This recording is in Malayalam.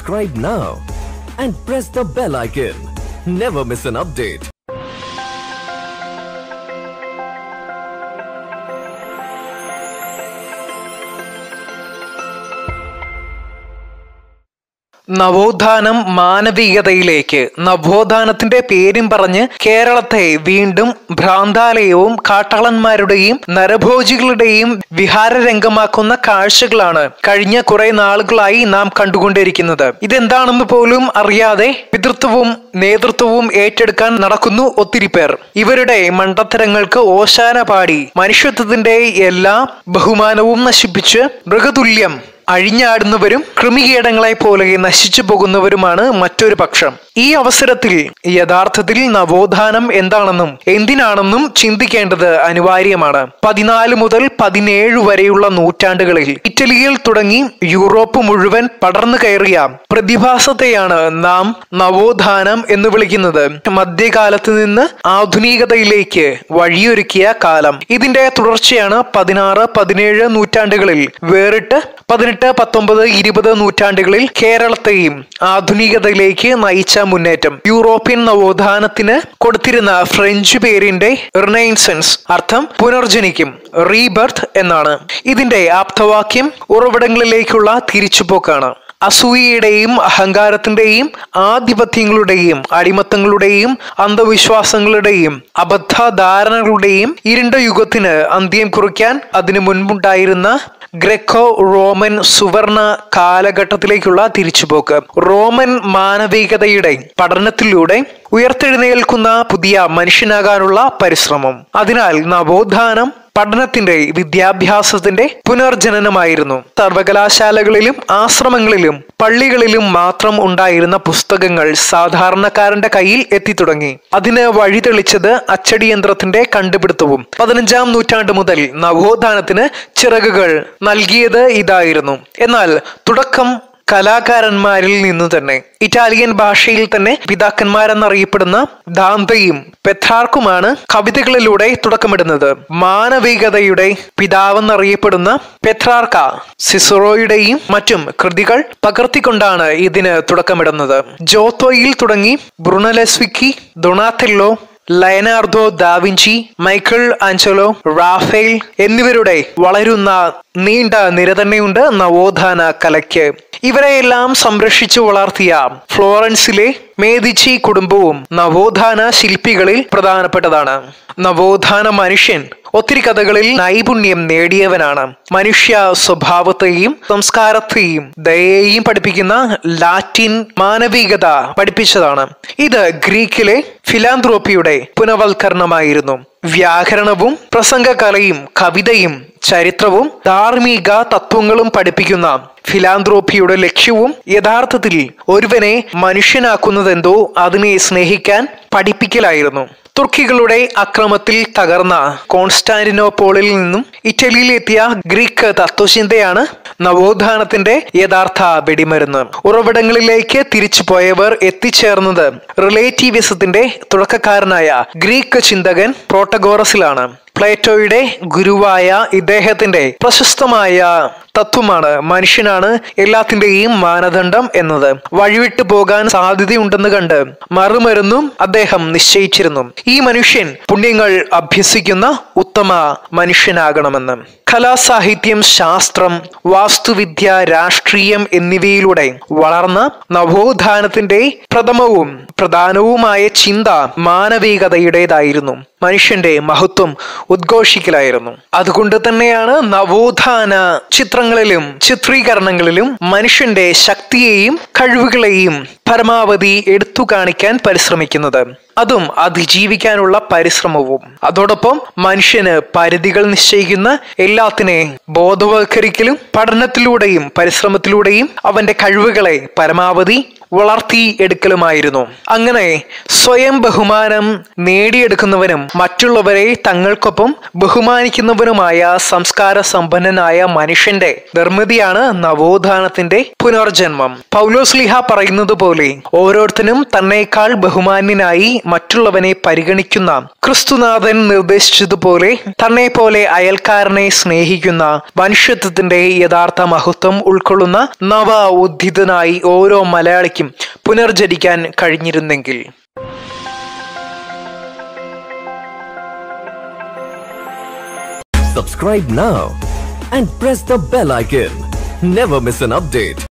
Subscribe now and press the bell icon. Never miss an update. നവോത്ഥാനം മാനവികതയിലേക്ക്. നവോത്ഥാനത്തിന്റെ പേരും പറഞ്ഞ് കേരളത്തെ വീണ്ടും ഭ്രാന്താലയവും കാട്ടാളന്മാരുടെയും നരഭോജികളുടെയും വിഹാരരംഗമാക്കുന്ന കാഴ്ചകളാണ് കഴിഞ്ഞ കുറെ നാളുകളായി നാം കണ്ടുകൊണ്ടിരിക്കുന്നത്. ഇതെന്താണെന്ന് പോലും അറിയാതെ പിതൃത്വവും നേതൃത്വവും ഏറ്റെടുക്കാൻ നടക്കുന്നു ഒത്തിരി പേർ. ഇവരുടെ മണ്ടത്തരങ്ങൾക്ക് ഓശാന പാടി മനുഷ്യത്വത്തിന്റെ എല്ലാ ബഹുമാനവും നശിപ്പിച്ച് മൃഗതുല്യം അഴിഞ്ഞാടുന്നവരും കൃമികീടങ്ങളെ പോലെ നശിച്ചു പോകുന്നവരുമാണ് മറ്റൊരു പക്ഷം. ഈ അവസരത്തിൽ യഥാർത്ഥത്തിൽ നവോത്ഥാനം എന്താണെന്നും എന്തിനാണെന്നും ചിന്തിക്കേണ്ടത് അനിവാര്യമാണ്. 14 മുതൽ 17 വരെയുള്ള നൂറ്റാണ്ടുകളിൽ ഇറ്റലിയിൽ തുടങ്ങി യൂറോപ്പ് മുഴുവൻ പടർന്നു കയറിയ പ്രതിഭാസത്തെയാണ് നാം നവോത്ഥാനം എന്ന് വിളിക്കുന്നത്. മധ്യകാലത്ത് നിന്ന് ആധുനികതയിലേക്ക് വഴിയൊരുക്കിയ കാലം. ഇതിന്റെ തുടർച്ചയാണ് 16, 17 നൂറ്റാണ്ടുകളിൽ വേറിട്ട് 18, 19, 20 നൂറ്റാണ്ടുകളിൽ കേരളത്തെയും ആധുനികതയിലേക്ക് നയിച്ച മുന്നേറ്റം. യൂറോപ്യൻ നവോത്ഥാനത്തിന് കൊടുത്തിരുന്ന ഫ്രഞ്ച് പേരിന്റെ റിനൈസൻസ് അർത്ഥം പുനർജനിക്കും, റീബർത്ത് എന്നാണ്. ഇതിന്റെ ആപ്തവാക്യം ഉറവിടങ്ങളിലേക്കുള്ള തിരിച്ചുപോക്കാണ്. അസൂയയുടെയും അഹങ്കാരത്തിന്റെയും ആധിപത്യങ്ങളുടെയും അടിമത്തങ്ങളുടെയും അന്ധവിശ്വാസങ്ങളുടെയും അബദ്ധധാരണകളുടെയും ഇരുണ്ട യുഗത്തിന് അന്ത്യം കുറിക്കാൻ അതിനു മുൻപുണ്ടായിരുന്ന ഗ്രേക്കോ റോമൻ സുവർണ കാലഘട്ടത്തിലേക്കുള്ള തിരിച്ചുപോക്ക്. റോമൻ മാനവികതയുടെ പഠനത്തിലൂടെ ഉയർത്തെഴുന്നേൽക്കുന്ന പുതിയ മനുഷ്യനാകാനുള്ള പരിശ്രമം. അതിനാൽ നവോത്ഥാനം പഠനത്തിന്റെ വിദ്യാഭ്യാസത്തിന്റെ പുനർജനനമായിരുന്നു. സർവകലാശാലകളിലും ആശ്രമങ്ങളിലും പള്ളികളിലും മാത്രം ഉണ്ടായിരുന്ന പുസ്തകങ്ങൾ സാധാരണക്കാരന്റെ കയ്യിൽ എത്തിത്തുടങ്ങി. അതിന് വഴിതെളിച്ചത് അച്ചടിയന്ത്രത്തിന്റെ കണ്ടുപിടുത്തവും. 15-ാം നൂറ്റാണ്ട് മുതൽ നവോത്ഥാനത്തിന് ചിറകുകൾ നൽകിയത് ഇതായിരുന്നു. എന്നാൽ തുടക്കം കലാകാരന്മാരിൽ നിന്നു തന്നെ. ഇറ്റാലിയൻ ഭാഷയിൽ തന്നെ പിതാക്കന്മാരെന്നറിയപ്പെടുന്ന ദാന്തയും പെത്രാർക്കുമാണ് കവിതകളിലൂടെ തുടക്കമിടുന്നത്. മാനവികതയുടെ പിതാവെന്നറിയപ്പെടുന്ന പെത്രാർക്ക സിസറോയുടെയും മറ്റും കൃതികൾ പകർത്തിക്കൊണ്ടാണ് ഇതിന് തുടക്കമിടുന്നത്. ജോത്തോയിൽ തുടങ്ങി Brunelleschi, Donatello, Leonardo da Vinci, Michelangelo, Raphael എന്നിവരുടെ വളരുന്ന നീണ്ട നിര തന്നെയുണ്ട് നവോത്ഥാന കലയ്ക്ക്. ഇവരെയെല്ലാം സംരക്ഷിച്ചു വളർത്തിയ ഫ്ലോറൻസിലെ മേദിച്ചി കുടുംബവും നവോത്ഥാന ശില്പികളിൽ പ്രധാനപ്പെട്ടതാണ്. നവോത്ഥാന മനുഷ്യൻ ഒത്തിരി കഥകളിൽ നൈപുണ്യം നേടിയവനാണ്. മനുഷ്യ സ്വഭാവത്തെയും സംസ്കാരത്തെയും ദയയെയും പഠിപ്പിക്കുന്ന ലാറ്റിൻ മാനവികത പഠിപ്പിച്ചതാണ്. ഇത് ഗ്രീക്കിലെ ഫിലാന്ത്രോപ്പിയുടെ പുനവൽക്കരണമായിരുന്നു. വ്യാകരണവും പ്രസംഗകലയും കവിതയും ചരിത്രവും ധാർമ്മിക തത്വങ്ങളും പഠിപ്പിക്കുന്ന ഫിലാന്ത്രോപ്പിയുടെ ലക്ഷ്യവും യഥാർത്ഥത്തിൽ ഒരുവനെ മനുഷ്യനാക്കുന്നതെന്തോ അതിനെ സ്നേഹിക്കാൻ പഠിപ്പിക്കലായിരുന്നു. തുർക്കികളുടെ അക്രമത്തിൽ തകർന്ന കോൺസ്റ്റാന്റിനോപ്പോളിൽ നിന്നും ഇറ്റലിയിലെത്തിയ ഗ്രീക്ക് തത്വചിന്തയാണ് നവോത്ഥാനത്തിന്റെ യഥാർത്ഥ വെടിമരുന്ന്. ഉറവിടങ്ങളിലേക്ക് തിരിച്ചു പോയവർ എത്തിച്ചേർന്നത് റിലേറ്റീവിസത്തിന്റെ തുടക്കക്കാരനായ ഗ്രീക്ക് ചിന്തകൻ പ്രോട്ടഗോറസിലാണ്. പ്ലേറ്റോയുടെ ഗുരുവായ ഇദ്ദേഹത്തിന്റെ പ്രശസ്തമായ തത്വമാണ് മനുഷ്യനാണ് എല്ലാത്തിന്റെയും മാനദണ്ഡം എന്നത്. വഴിവിട്ടു പോകാൻ സാധ്യതയുണ്ടെന്ന് കണ്ട് മറുമരുന്നും അദ്ദേഹം നിശ്ചയിച്ചിരുന്നു. ഈ മനുഷ്യൻ പുണ്യങ്ങൾ അഭ്യസിക്കുന്ന ഉത്തമ മനുഷ്യനാകണമെന്ന്. കലാസാഹിത്യം, ശാസ്ത്രം, വാസ്തുവിദ്യ, രാഷ്ട്രീയം എന്നിവയിലൂടെ വളർന്ന നവോത്ഥാനത്തിന്റെ പ്രഥമവും പ്രധാനവുമായ ചിന്ത മാനവികതയുടേതായിരുന്നു. മനുഷ്യന്റെ മഹത്വം ഉദ്ഘോഷിക്കലായിരുന്നു. അതുകൊണ്ട് തന്നെയാണ് നവോത്ഥാന ചിത്രങ്ങളിലും ചിത്രീകരണങ്ങളിലും മനുഷ്യന്റെ ശക്തിയെയും കഴിവുകളെയും പരമാവധി എടുത്തു കാണിക്കാൻ പരിശ്രമിക്കുന്നത്. അതും അതിജീവിക്കാനുള്ള പരിശ്രമവും. അതോടൊപ്പം മനുഷ്യന് പരിധികൾ നിശ്ചയിക്കുന്ന എല്ലാത്തിനെ ബോധവൽക്കരിക്കലും പഠനത്തിലൂടെയും പരിശ്രമത്തിലൂടെയും അവന്റെ കഴിവുകളെ പരമാവധി വളർത്തി എടുക്കലുമായിരുന്നു. അങ്ങനെ സ്വയം ബഹുമാനം നേടിയെടുക്കുന്നവനും മറ്റുള്ളവരെ തങ്ങൾക്കൊപ്പം ബഹുമാനിക്കുന്നവനുമായ സംസ്കാര സമ്പന്നനായ മനുഷ്യന്റെ നിർമ്മിതിയാണ് നവോത്ഥാനത്തിന്റെ പുനർജന്മം. പൗലോസ്ലീഹ പറയുന്നത് പോലെ ഓരോരുത്തരും തന്നേക്കാൾ ബഹുമാന്യനായി മറ്റുള്ളവനെ പരിഗണിക്കുന്ന, ക്രിസ്തുനാഥൻ നിർദ്ദേശിച്ചതുപോലെ തന്നെ പോലെ അയൽക്കാരനെ സ്നേഹിക്കുന്ന, മനുഷ്യത്വത്തിന്റെ യഥാർത്ഥ മഹത്വം ഉൾക്കൊള്ളുന്ന നവ ഉദ്ധിതനായി ഓരോ മലയാളിക്കും പുനർജനിക്കാൻ കഴിഞ്ഞിരുന്നെങ്കിൽ. Subscribe now and press the bell icon. Never miss an update.